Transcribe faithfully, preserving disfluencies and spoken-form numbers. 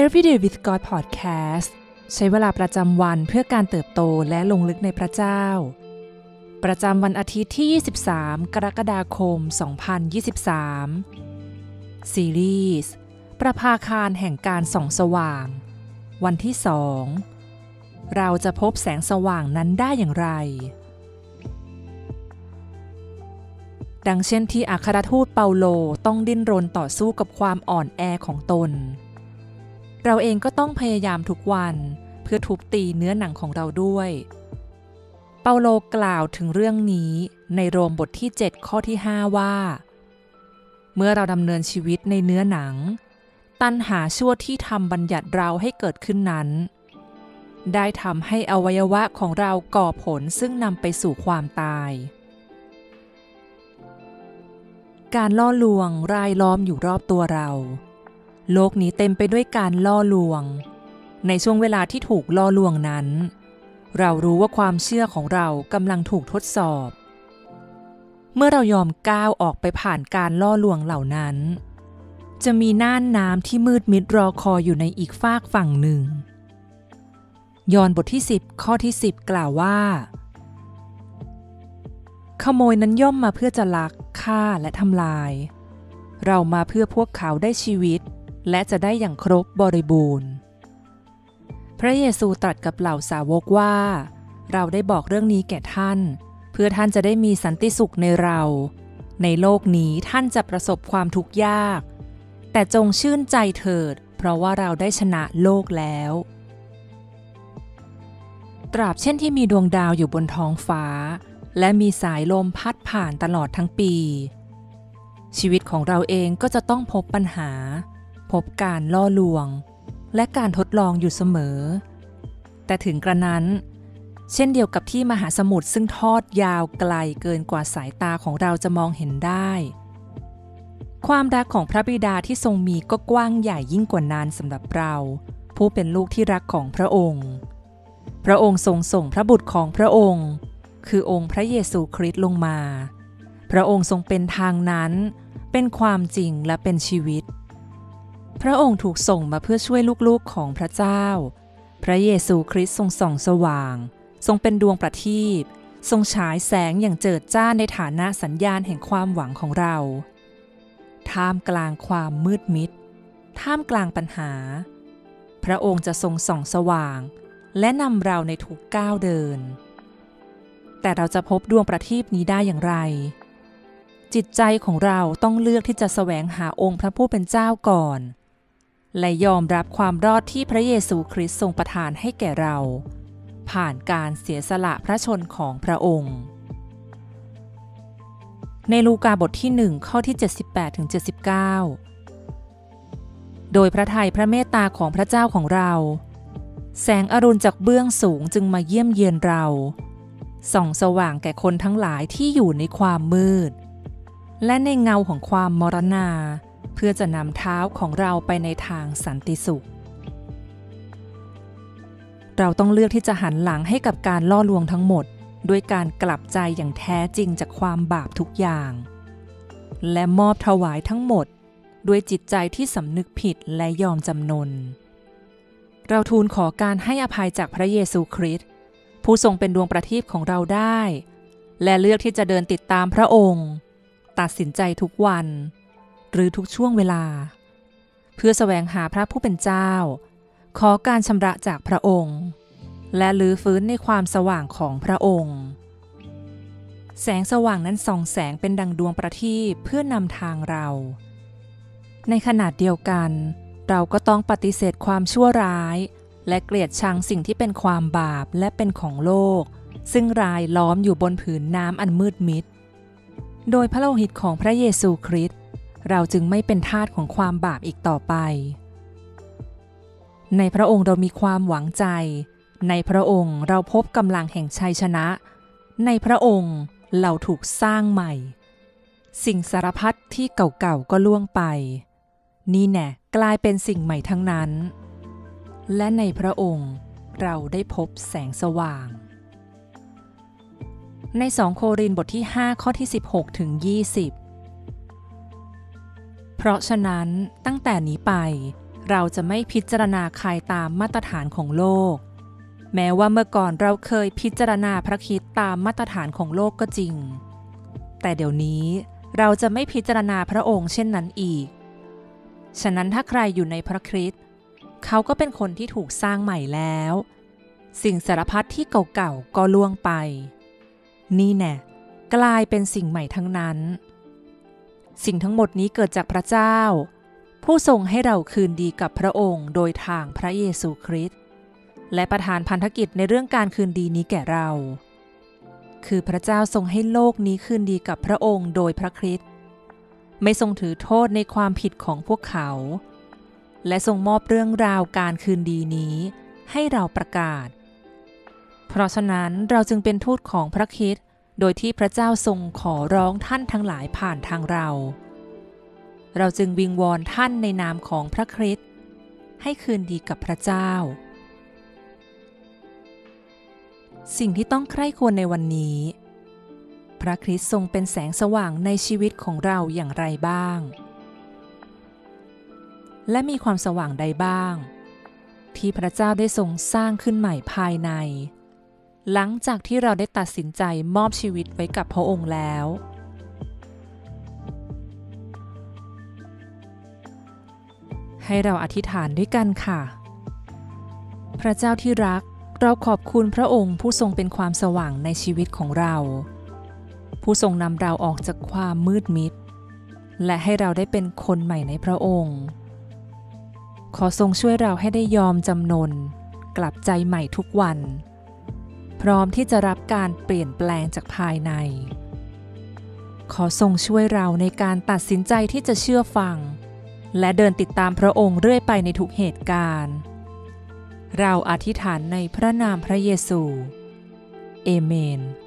Everyday with God Podcast ใช้เวลาประจำวันเพื่อการเติบโตและลงลึกในพระเจ้าประจำวันอาทิตย์ที่ยี่สิบสามกรกฎาคมสองพันยี่สิบสามซีรีส์ประภาคารแห่งการส่องสว่างวันที่สองเราจะพบแสงสว่างนั้นได้อย่างไรดังเช่นที่อัครทูตเปาโลต้องดิ้นรนต่อสู้กับความอ่อนแอของตนเราเองก็ต้องพยายามทุกวันเพื่อทุบตีเนื้อหนังของเราด้วยเปาโลกล่าวถึงเรื่องนี้ในโรมบทที่เจ็ดข้อที่ห้าว่าเมื่อเราดำเนินชีวิตในเนื้อหนังตัณหาชั่วที่ทำบัญญัติเราให้เกิดขึ้นนั้นได้ทำให้อวัยวะของเราก่อผลซึ่งนำไปสู่ความตายการล่อลวงรายล้อมอยู่รอบตัวเราโลกนี้เต็มไปด้วยการล่อลวงในช่วงเวลาที่ถูกล่อลวงนั้นเรารู้ว่าความเชื่อของเรากำลังถูกทดสอบเมื่อเรายอมก้าวออกไปผ่านการล่อลวงเหล่านั้นจะมีน่านน้ำที่มืดมิดรอคอยอยู่ในอีกฟากฝั่งหนึ่งยอห์นบทที่สิบข้อที่สิบกล่าวว่าขโมยนั้นย่อมมาเพื่อจะลักฆ่าและทำลายเรามาเพื่อพวกเขาได้ชีวิตและจะได้อย่างครบบริบูรณ์พระเยซูตรัสกับเหล่าสาวกว่าเราได้บอกเรื่องนี้แก่ท่านเพื่อท่านจะได้มีสันติสุขในเราในโลกนี้ท่านจะประสบความทุกข์ยากแต่จงชื่นใจเถิดเพราะว่าเราได้ชนะโลกแล้วตราบเช่นที่มีดวงดาวอยู่บนท้องฟ้าและมีสายลมพัดผ่านตลอดทั้งปีชีวิตของเราเองก็จะต้องพบปัญหาพบการล่อลวงและการทดลองอยู่เสมอแต่ถึงกระนั้นเช่นเดียวกับที่มหาสมุทรซึ่งทอดยาวไกลเกินกว่าสายตาของเราจะมองเห็นได้ความรักของพระบิดาที่ทรงมีก็กว้างใหญ่ยิ่งกว่านั้นสำหรับเราผู้เป็นลูกที่รักของพระองค์พระองค์ทรงส่งพระบุตรของพระองค์คือองค์พระเยซูคริสต์ลงมาพระองค์ทรงเป็นทางนั้นเป็นความจริงและเป็นชีวิตพระองค์ถูกส่งมาเพื่อช่วยลูกๆของพระเจ้าพระเยซูคริสต์ทรงส่องสว่างทรงเป็นดวงประทีปทรงฉายแสงอย่างเจิดจ้าในฐานะสัญญาณแห่งความหวังของเราท่ามกลางความมืดมิดท่ามกลางปัญหาพระองค์จะทรงส่องสว่างและนำเราในทุกก้าวเดินแต่เราจะพบดวงประทีปนี้ได้อย่างไรจิตใจของเราต้องเลือกที่จะแสวงหาองค์พระผู้เป็นเจ้าก่อนและยอมรับความรอดที่พระเยซูคริสต์ทรงประทานให้แก่เราผ่านการเสียสละพระชนของพระองค์ในลูกาบทที่หนึ่งข้อที่เจ็ดสิบแปดถึงเจ็ดสิบเก้าโดยพระทัยพระเมตตาของพระเจ้าของเราแสงอรุณจากเบื้องสูงจึงมาเยี่ยมเยียนเราส่องสว่างแก่คนทั้งหลายที่อยู่ในความมืดและในเงาของความมรณาเพื่อจะนำเท้าของเราไปในทางสันติสุขเราต้องเลือกที่จะหันหลังให้กับการล่อลวงทั้งหมดด้วยการกลับใจอย่างแท้จริงจากความบาปทุกอย่างและมอบถวายทั้งหมดด้วยจิตใจที่สำนึกผิดและยอมจำนนเราทูลขอการให้อภัยจากพระเยซูคริสต์ผู้ทรงเป็นดวงประทีปของเราได้และเลือกที่จะเดินติดตามพระองค์ตัดสินใจทุกวันหรือทุกช่วงเวลาเพื่อแสวงหาพระผู้เป็นเจ้าขอการชำระจากพระองค์และลื้อฟื้นในความสว่างของพระองค์แสงสว่างนั้นส่องแสงเป็นดังดวงประทีปเพื่อนำทางเราในขณะเดียวกันเราก็ต้องปฏิเสธความชั่วร้ายและเกลียดชังสิ่งที่เป็นความบาปและเป็นของโลกซึ่งรายล้อมอยู่บนผืนน้ำอันมืดมิดโดยพระโลหิตของพระเยซูคริสต์เราจึงไม่เป็นทาสของความบาปอีกต่อไปในพระองค์เรามีความหวังใจในพระองค์เราพบกำลังแห่งชัยชนะในพระองค์เราถูกสร้างใหม่สิ่งสารพัดที่เก่าๆก็ล่วงไปนี่แน่กลายเป็นสิ่งใหม่ทั้งนั้นและในพระองค์เราได้พบแสงสว่างในสองโครินธ์บทที่ห้าข้อที่สิบหกถึงยี่สิบเพราะฉะนั้นตั้งแต่นี้ไปเราจะไม่พิจารณาใครตามมาตรฐานของโลกแม้ว่าเมื่อก่อนเราเคยพิจารณาพระคริสต์ตามมาตรฐานของโลกก็จริงแต่เดี๋ยวนี้เราจะไม่พิจารณาพระองค์เช่นนั้นอีกฉะนั้นถ้าใครอยู่ในพระคริสต์เขาก็เป็นคนที่ถูกสร้างใหม่แล้วสิ่งสารพัดที่เก่าๆก็ล่วงไปนี่แน่กลายเป็นสิ่งใหม่ทั้งนั้นสิ่งทั้งหมดนี้เกิดจากพระเจ้าผู้ทรงให้เราคืนดีกับพระองค์โดยทางพระเยซูคริสต์และประทานพันธกิจในเรื่องการคืนดีนี้แก่เราคือพระเจ้าทรงให้โลกนี้คืนดีกับพระองค์โดยพระคริสต์ไม่ทรงถือโทษในความผิดของพวกเขาและทรงมอบเรื่องราวการคืนดีนี้ให้เราประกาศเพราะฉะนั้นเราจึงเป็นทูตของพระคริสต์โดยที่พระเจ้าทรงขอร้องท่านทั้งหลายผ่านทางเราเราจึงวิงวอนท่านในนามของพระคริสต์ให้คืนดีกับพระเจ้าสิ่งที่ต้องใคร่ควรในวันนี้พระคริสต์ทรงเป็นแสงสว่างในชีวิตของเราอย่างไรบ้างและมีความสว่างใดบ้างที่พระเจ้าได้ทรงสร้างขึ้นใหม่ภายในหลังจากที่เราได้ตัดสินใจมอบชีวิตไว้กับพระองค์แล้วให้เราอธิษฐานด้วยกันค่ะพระเจ้าที่รักเราขอบคุณพระองค์ผู้ทรงเป็นความสว่างในชีวิตของเราผู้ทรงนำเราออกจากความมืดมิดและให้เราได้เป็นคนใหม่ในพระองค์ขอทรงช่วยเราให้ได้ยอมจำนนกลับใจใหม่ทุกวันพร้อมที่จะรับการเปลี่ยนแปลงจากภายในขอทรงช่วยเราในการตัดสินใจที่จะเชื่อฟังและเดินติดตามพระองค์เรื่อยไปในทุกเหตุการณ์เราอธิษฐานในพระนามพระเยซูเอเมน